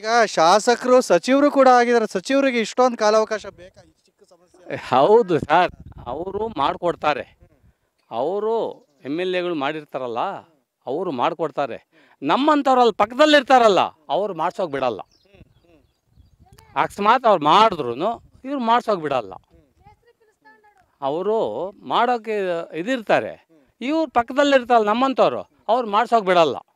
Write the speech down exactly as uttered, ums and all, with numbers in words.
ಈಗ ಶಾಸಕರು ಸಚಿವರು ಕೂಡ ಆಗಿದ್ದಾರೆ, ಸಚಿವರಿಗೆ ಇಷ್ಟೊಂದು ಕಾಲಾವಕಾಶ ಬೇಕಾ ಈ ಚಿಕ್ಕ ಸಮಸ್ಯೆ? ಹೌದು ಸರ್, ಅವರು ಮಾಡಿಕೊಡ್ತಾರೆ. ಅವರು ಎಮ್ ಎಲ್ ಎಗಳು ಮಾಡಿರ್ತಾರಲ್ಲ, ಅವರು ಮಾಡಿಕೊಡ್ತಾರೆ. ನಮ್ಮಂಥವ್ರಲ್ಲಿ ಪಕ್ಕದಲ್ಲಿರ್ತಾರಲ್ಲ, ಅವ್ರು ಮಾಡ್ಸೋಕೆ ಬಿಡಲ್ಲ. ಅಕಸ್ಮಾತ್ ಅವ್ರು ಮಾಡಿದ್ರು ಇವ್ರು ಮಾಡ್ಸೋಕೆ ಬಿಡಲ್ಲ. ಅವರು ಮಾಡೋಕ್ಕೆ ಇದಿರ್ತಾರೆ, ಇವ್ರು ಪಕ್ಕದಲ್ಲಿರ್ತಾರಲ್ಲ ನಮ್ಮಂಥವ್ರು, ಅವ್ರು ಮಾಡ್ಸೋಕೆ ಬಿಡಲ್ಲ.